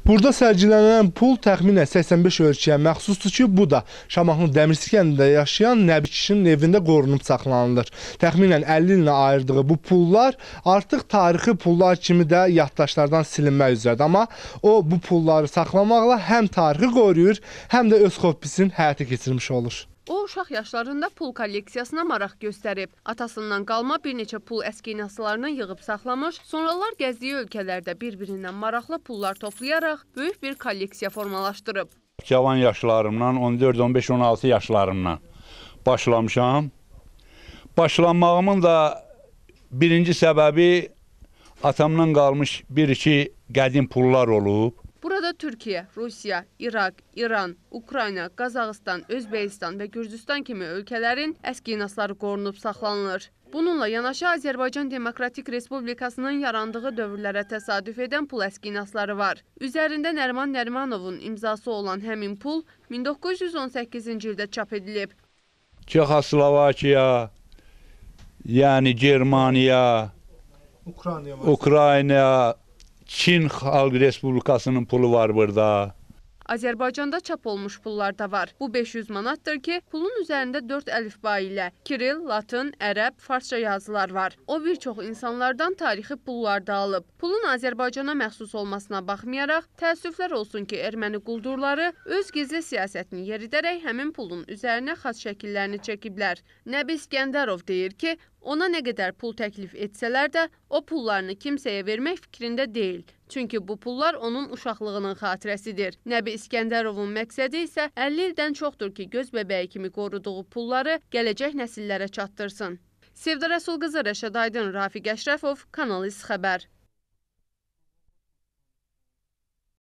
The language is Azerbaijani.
Burada sərgilənən pul təxminən 85 ölkəyə məxsusdur ki, bu da Şamaxının Dəmirçi kəndində yaşayan Nəbi kişinin evində qorunub saxlanılır. Təxminən 50 illə ayırdığı bu pullar artıq tarixi pullar kimi də yaddaşlardan silinmək üzrədir. Amma o bu pulları saxlamaqla həm tarixi qoruyur, həm də öz hobbisini həyata keçirmiş olur. O, uşaq yaşlarında pul kolleksiyasına maraq göstərib. Atasından qalma bir neçə pul əskiynaslarını yığıb saxlamış, sonralar gəzdiyi ölkələrdə bir-birindən maraqlı pullar toplayaraq böyük bir kolleksiya formalaşdırıb. Cavan yaşlarımdan, 14, 15, 16 yaşlarımdan başlamışam. Başlanmağımın da birinci səbəbi atamdan qalmış bir-iki qədim pullar olub. Burada Türkiyə, Rusiya, İraq, İran, Ukrayna, Qazaxıstan, Özbəkistan və Gürcüstan kimi ölkələrin əskiynasları qorunub saxlanılır. Bununla yanaşı Azərbaycan Demokratik Respublikasının yarandığı dövrlərə təsadüf edən pul əskiynasları var. Üzərində Nəriman Nərimanovun imzası olan həmin pul 1918-ci ildə çap edilib. Çexoslovakiya, yəni Germaniya, Ukrayna, Çin Xalq Respublikasının pulu var burada. Azərbaycanda çap olmuş pullar da var. Bu 500 manatdır ki, pulun üzərində 4 əlifba ilə Kiril, Latın, Ərəb, Farsça yazılar var. O bir çox insanlardan tarixi pullar da alıb. Pulun Azərbaycana məxsus olmasına baxmayaraq, təəssüflər olsun ki, erməni quldurları öz gizli siyasətini yeridərək həmin pulun üzərinə xaç şəkillərini çəkiblər. Nəbi İskəndərov deyir ki, ona nə qədər pul təklif etsələr də, o pullarını kimsəyə vermək fikrində deyil. Çünki bu pullar onun uşaqlığının xatirəsidir. Nəbi İskəndərovun məqsədi isə 50 ildən çoxdur ki, göz bəbəyi kimi qoruduğu pulları gələcək nəsillərə çatdırsın. Sevda Rəsul qızı, Rəşad Aydın, Rafiq Əşrəfov, Kanal İS xəbər.